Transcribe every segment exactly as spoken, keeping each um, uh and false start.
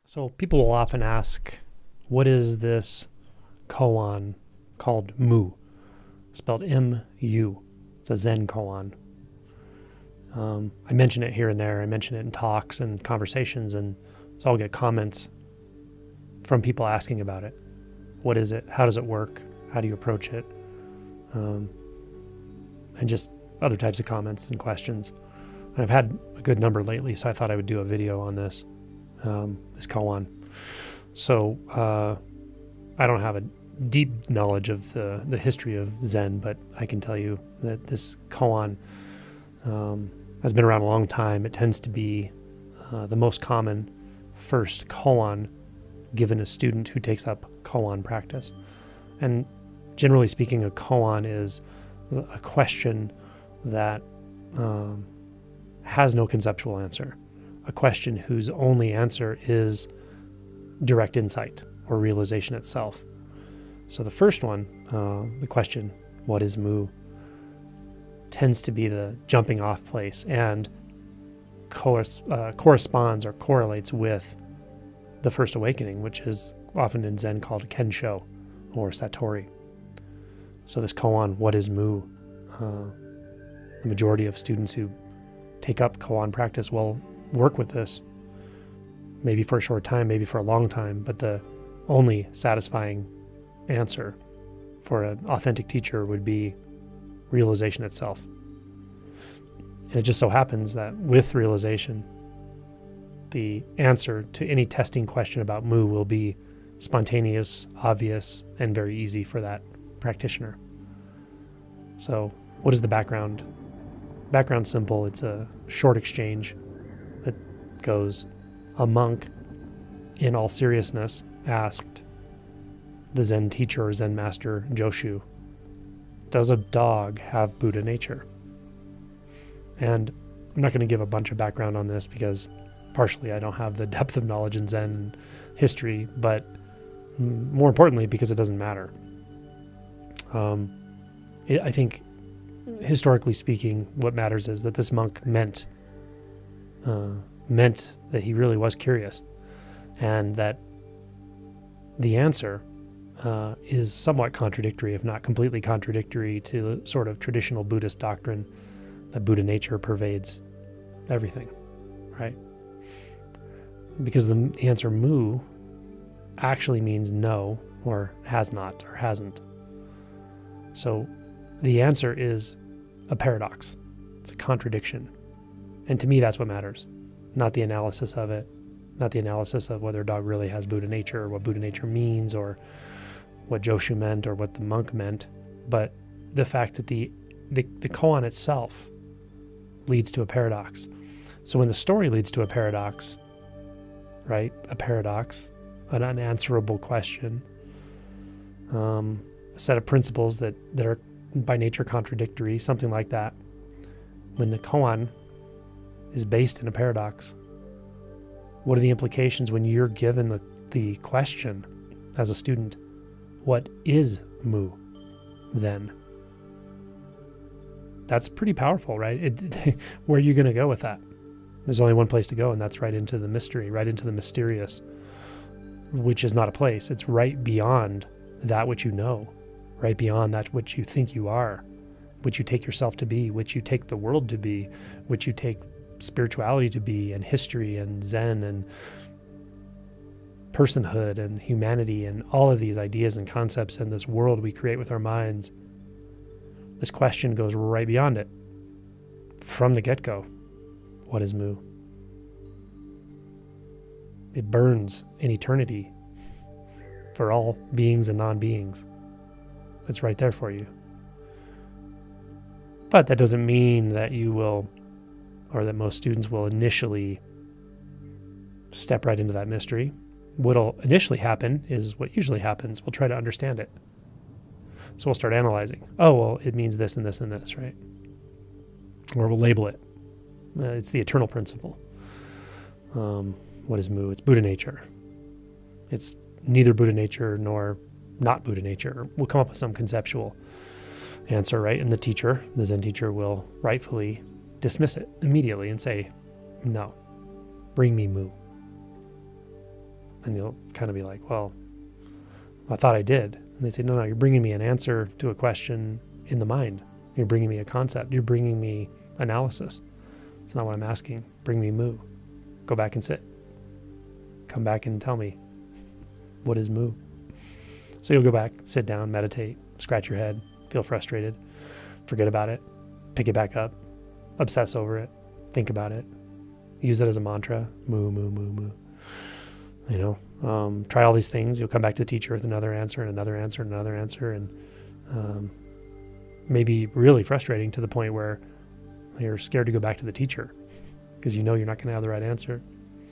So people will often ask, what is this koan called mu? Spelled M U. It's a Zen koan. Um, I mention it here and there. I mention it in talks and conversations, and so I'll get comments from people asking about it. What is it? How does it work? How do you approach it? Um, and just other types of comments and questions. And I've had a good number lately, so I thought I would do a video on this, um, this koan. So uh, I don't have a deep knowledge of the, the history of Zen, but I can tell you that this koan um, has been around a long time. It tends to be uh, the most common first koan given a student who takes up koan practice. And generally speaking, a koan is a question that um, has no conceptual answer, a question whose only answer is direct insight or realization itself. So the first one, uh, the question, what is mu, tends to be the jumping off place and cor- uh, corresponds or correlates with the first awakening, which is often in Zen called kensho or satori. So this koan, what is mu, uh, the majority of students who take up koan practice will work with this, maybe for a short time, maybe for a long time, but the only satisfying answer for an authentic teacher would be realization itself. And it just so happens that with realization, the answer to any testing question about mu will be spontaneous, obvious, and very easy for that practitioner. So what is the background? Background simple. It's a short exchange that goes, a monk, in all seriousness, asked the Zen teacher or Zen master, Joshu, does a dog have Buddha nature? And I'm not going to give a bunch of background on this because partially I don't have the depth of knowledge in Zen history, but more importantly, because it doesn't matter. Um, it, I think, historically speaking, what matters is that this monk meant uh, meant that he really was curious, and that the answer uh, is somewhat contradictory, if not completely contradictory, to the sort of traditional Buddhist doctrine that Buddha nature pervades everything, right? Because the, the answer mu actually means no, or has not, or hasn't. So the answer is a paradox. It's a contradiction. And to me, that's what matters. Not the analysis of it, not the analysis of whether a dog really has Buddha nature, or what Buddha nature means, or what Joshu meant, or what the monk meant, but the fact that the, the, the koan itself leads to a paradox. So when the story leads to a paradox, right, a paradox, an unanswerable question, um, a set of principles that, that are by nature contradictory, something like that. When the koan is based in a paradox, what are the implications when you're given the, the question as a student, what is mu then? That's pretty powerful, right? It, where are you going to go with that? There's only one place to go, and that's right into the mystery, right into the mysterious, which is not a place. It's right beyond that which you know, right beyond that which you think you are, which you take yourself to be, which you take the world to be, which you take spirituality to be, and history and Zen and personhood and humanity and all of these ideas and concepts in this world we create with our minds. This question goes right beyond it. From the get-go, what is mu? It burns in eternity for all beings and non-beings. It's right there for you. But that doesn't mean that you will, or that most students will initially step right into that mystery. What'll initially happen is what usually happens. We'll try to understand it. So we'll start analyzing. Oh, well, it means this and this and this, right? Or we'll label it. Uh, it's the eternal principle. Um, what is mu? It's Buddha nature. It's neither Buddha nature nor not Buddha nature. We'll come up with some conceptual answer, right? And the teacher, the Zen teacher, will rightfully dismiss it immediately and say, no, bring me mu. And you'll kind of be like, well, I thought I did. And they say, no, no, you're bringing me an answer to a question in the mind. You're bringing me a concept. You're bringing me analysis. It's not what I'm asking. Bring me mu. Go back and sit. Come back and tell me, what is mu? So you'll go back, sit down, meditate, scratch your head, feel frustrated, forget about it, pick it back up, obsess over it, think about it, use it as a mantra, mu, mu, mu, mu. You know, um, try all these things. You'll come back to the teacher with another answer and another answer and another answer, and um, maybe really frustrating to the point where you're scared to go back to the teacher because you know you're not going to have the right answer.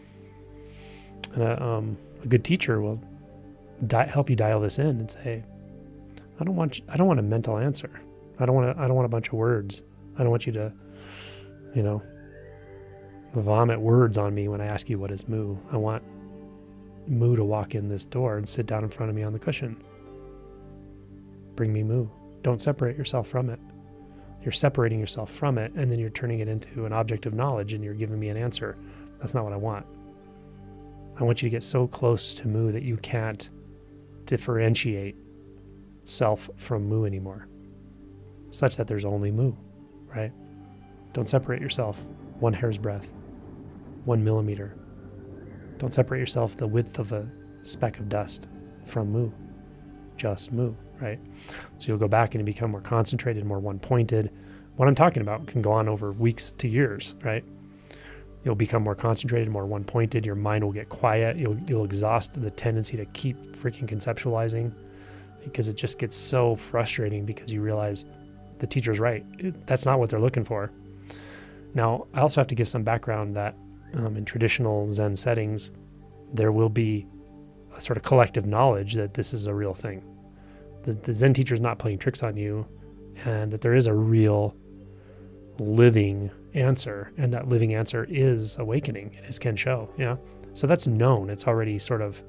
And a, um, a good teacher will di- help you dial this in and say, I don't want you, I don't want a mental answer. I don't want to, I don't want a bunch of words. I don't want you to, you know, vomit words on me when I ask you what is mu. I want mu to walk in this door and sit down in front of me on the cushion. Bring me mu. Don't separate yourself from it. You're separating yourself from it, and then you're turning it into an object of knowledge, and you're giving me an answer. That's not what I want. I want you to get so close to mu that you can't differentiate self from mu anymore, such that there's only mu, right? Don't separate yourself one hair's breadth, one millimeter. Don't separate yourself the width of a speck of dust from mu, just mu, right? So you'll go back and you become more concentrated, more one-pointed. What I'm talking about can go on over weeks to years, right? You'll become more concentrated, more one-pointed. Your mind will get quiet. You'll, you'll exhaust the tendency to keep freaking conceptualizing because it just gets so frustrating because you realize the teacher's right. It, that's not what they're looking for. Now, I also have to give some background that um, in traditional Zen settings, there will be a sort of collective knowledge that this is a real thing. The, the Zen teacher is not playing tricks on you, and that there is a real living answer, and that living answer is awakening. It is Kensho, yeah? So that's known. It's already sort of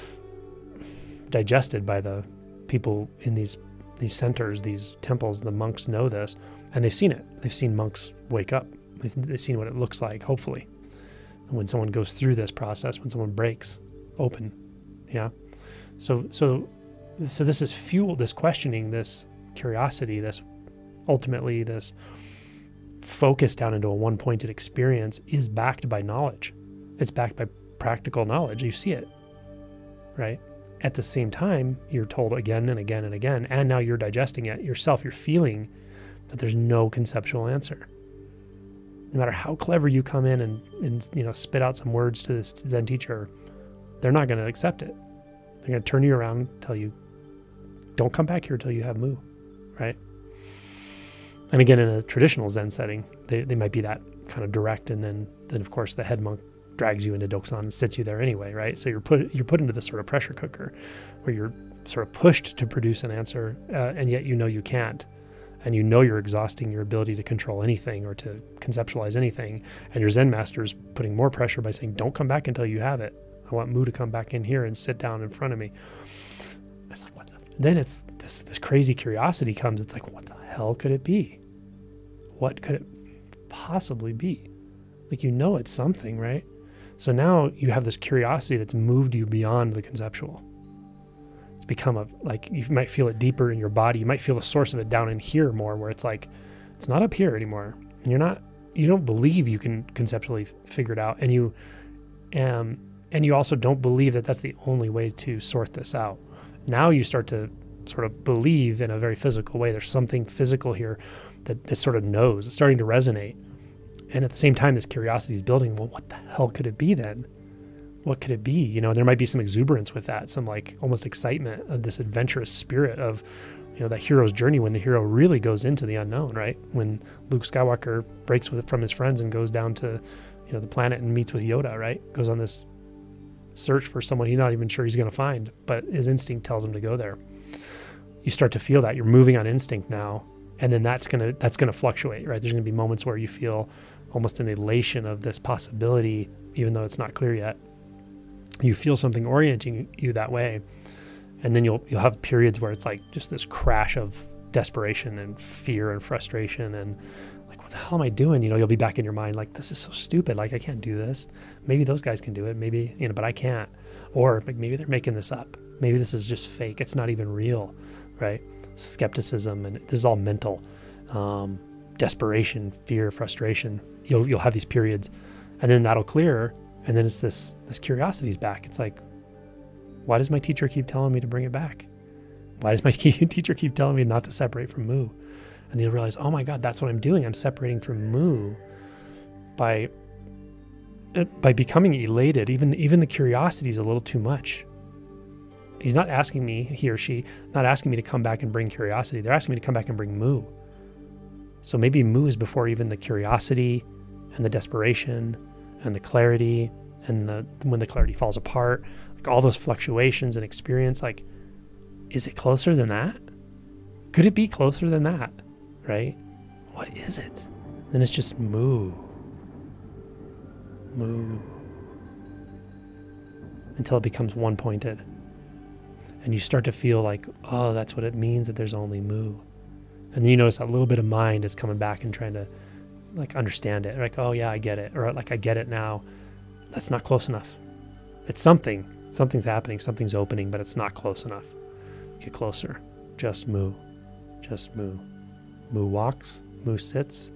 digested by the people in these these centers, these temples. The monks know this, and they've seen it. They've seen monks wake up. They've, they've seen what it looks like, hopefully. And when someone goes through this process, when someone breaks open, yeah? So, so, so this is fuel, this questioning, this curiosity, this ultimately this focus down into a one-pointed experience is backed by knowledge. It's backed by practical knowledge. You see it, right? At the same time, you're told again and again and again, and now you're digesting it yourself. You're feeling that there's no conceptual answer. No matter how clever you come in and, and you know, spit out some words to this Zen teacher, they're not going to accept it. They're going to turn you around and tell you, don't come back here till you have mu, right? And again, in a traditional Zen setting, they, they might be that kind of direct, and then, then of course the head monk drags you into Doksan and sits you there anyway, right? So you're put you're put into this sort of pressure cooker where you're sort of pushed to produce an answer, uh, and yet you know you can't. And you know you're exhausting your ability to control anything or to conceptualize anything. And your Zen master is putting more pressure by saying, don't come back until you have it. I want mu to come back in here and sit down in front of me. It's like, what the? Then it's this, this crazy curiosity comes. It's like, what the hell could it be? What could it possibly be? Like, you know it's something, right? So now you have this curiosity that's moved you beyond the conceptual. It's become a, like, you might feel it deeper in your body. You might feel the source of it down in here more, where it's like, it's not up here anymore. And you're not, you don't believe you can conceptually figure it out. And you, um, and you also don't believe that that's the only way to sort this out. Now you start to sort of believe in a very physical way. There's something physical here that, that sort of knows. It's starting to resonate. And at the same time, this curiosity is building. Well, what the hell could it be then? What could it be? You know, there might be some exuberance with that, some like almost excitement of this adventurous spirit of, you know, that hero's journey when the hero really goes into the unknown, right? When Luke Skywalker breaks with from his friends and goes down to, you know, the planet and meets with Yoda, right? Goes on this search for someone he's not even sure he's going to find, but his instinct tells him to go there. You start to feel that you're moving on instinct now, and then that's gonna that's gonna fluctuate, right? There's gonna be moments where you feel almost an elation of this possibility, even though it's not clear yet. You feel something orienting you that way, and then you'll you'll have periods where it's like just this crash of desperation and fear and frustration and like, what the hell am I doing? You know, you'll be back in your mind like, this is so stupid. Like, I can't do this. Maybe those guys can do it. Maybe, you know, but I can't. Or like maybe they're making this up. Maybe this is just fake. It's not even real, right? Skepticism, and this is all mental. Um, desperation, fear, frustration. You'll you'll have these periods, and then that'll clear, and then it's this this curiosity's back. It's like, why does my teacher keep telling me to bring it back? Why does my teacher keep telling me not to separate from mu? And you'll realize, oh my God, that's what I'm doing. I'm separating from mu by by becoming elated. Even even the curiosity is a little too much. He's not asking me, he or she, not asking me to come back and bring curiosity. They're asking me to come back and bring mu. So maybe mu is before even the curiosity and the desperation and the clarity and the when the clarity falls apart, like all those fluctuations and experience. Like, is it closer than that? Could it be closer than that? Right? What is it? Then it's just mu. Mu. Until it becomes one-pointed. And you start to feel like, oh, that's what it means, that there's only mu. And then you notice that little bit of mind is coming back and trying to like understand it. Like, oh yeah, I get it. Or like, I get it now. That's not close enough. It's something. Something's happening. Something's opening, but it's not close enough. Get closer. Just mu. Just mu. Mu walks. Mu sits.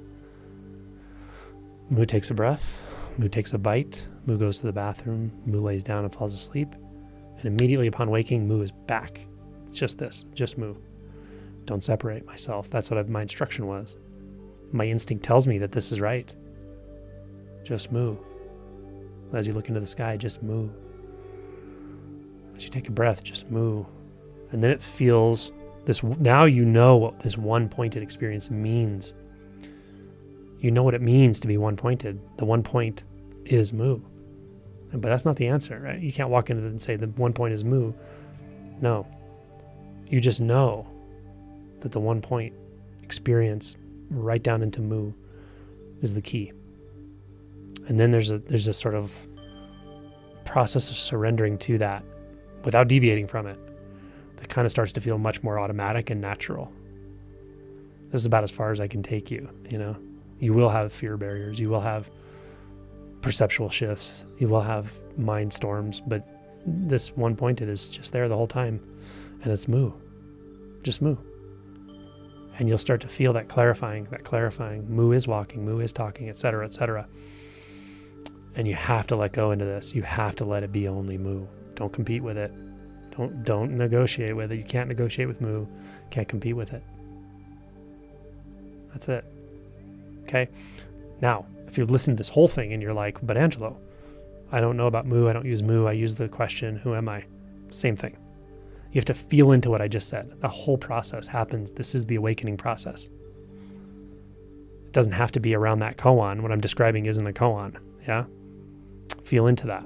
Mu takes a breath. Mu takes a bite. Mu goes to the bathroom. Mu lays down and falls asleep. And immediately upon waking, mu is back. It's just this, just mu. Don't separate myself. That's what I, my instruction was. My instinct tells me that this is right. Just mu. As you look into the sky, just mu. As you take a breath, just mu. And then it feels this, now you know what this one-pointed experience means. You know what it means to be one-pointed. The one point is mu. But that's not the answer, right? You can't walk into it and say the one point is mu. No. You just know that the one point experience right down into mu is the key. And then there's a there's a sort of process of surrendering to that without deviating from it that kind of starts to feel much more automatic and natural. This is about as far as I can take you, you know? You will have fear barriers. You will have perceptual shifts. You will have mind storms, but this one pointed is just there the whole time, and it's mu, just mu. And you'll start to feel that clarifying, that clarifying. Mu is walking, mu is talking, et cetera, et cetera. And you have to let go into this. You have to let it be only mu. Don't compete with it. Don't don't negotiate with it. You can't negotiate with mu. Can't compete with it. That's it. Okay. Now, if you're listening to this whole thing and you're like, but Angelo, I don't know about mu, I don't use mu, I use the question, who am I? Same thing. You have to feel into what I just said. The whole process happens. This is the awakening process. It doesn't have to be around that koan. What I'm describing isn't a koan. Yeah? Feel into that.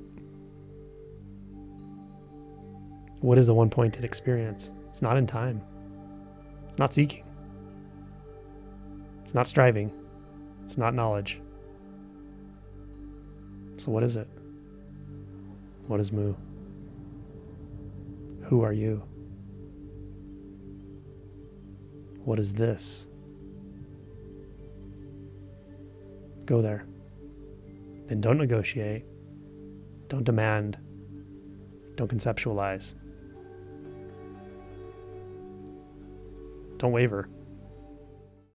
What is the one-pointed experience? It's not in time. It's not seeking. It's not striving. It's not knowledge. So what is it? What is mu? Who are you? What is this? Go there. And don't negotiate. Don't demand. Don't conceptualize. Don't waver.